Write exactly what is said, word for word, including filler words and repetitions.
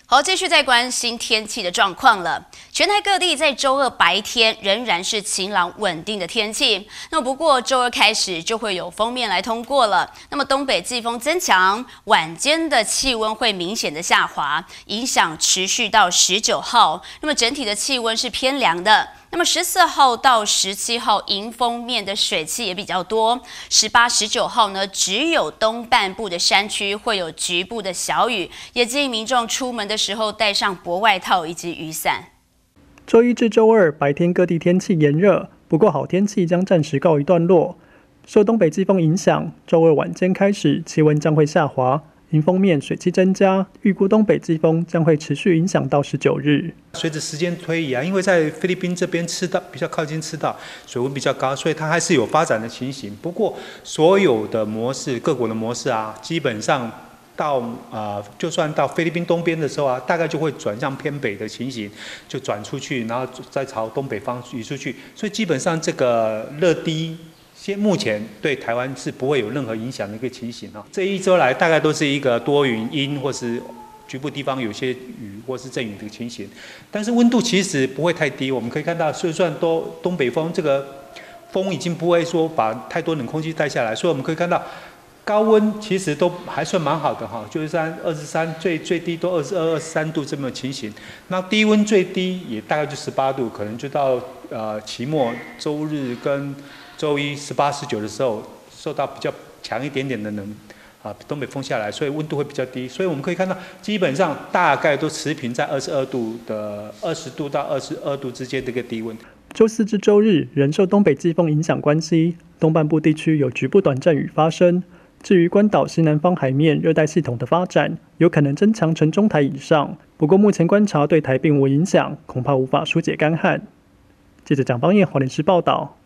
好，继续再关心天气的状况了。全台各地在周二白天仍然是晴朗稳定的天气。那么不过周二开始就会有锋面来通过了。那么东北季风增强，晚间的气温会明显的下滑，影响持续到十九号。那么整体的气温是偏凉的。那么十四号到十七号迎风面的水汽也比较多。十八、十九号呢，只有东半部的山区会有局部的小雨，也建议民众出门的时候带上薄外套以及雨伞。 周一至周二白天各地天气炎热，不过好天气将暂时告一段落。受东北季风影响，周二晚间开始气温将会下滑。迎风面水汽增加，预估东北季风将会持续影响到十九日。 随着时间推移啊，因为在菲律宾这边赤道比较靠近赤道，水温比较高，所以它还是有发展的情形。不过，所有的模式，各国的模式啊，基本上到啊、呃，就算到菲律宾东边的时候啊，大概就会转向偏北的情形，就转出去，然后再朝东北方移出去。所以基本上这个热低。现目前对台湾是不会有任何影响的一个情形啊。这一周来大概都是一个多云阴，或是局部地方有些雨或是阵雨的情形。但是温度其实不会太低，我们可以看到，就算都东北风这个风已经不会说把太多冷空气带下来，所以我们可以看到高温其实都还算蛮好的哈，就是在二十三最最低都二十二、二十三度这么情形。那低温最低也大概就十八度，可能就到呃期末周日跟周一十八、十九的时候，受到比较强一点点的冷啊，东北风下来，所以温度会比较低。所以我们可以看到，基本上大概都持平在二十二度的二十度到二十二度之间的一个低温。 周四至周日仍受东北季风影响关系，东半部地区有局部短暂雨发生。至于关岛西南方海面热带系统的发展，有可能增强成中台以上。不过目前观察对台并无影响，恐怕无法疏解干旱。记者蒋邦彦华联时报道。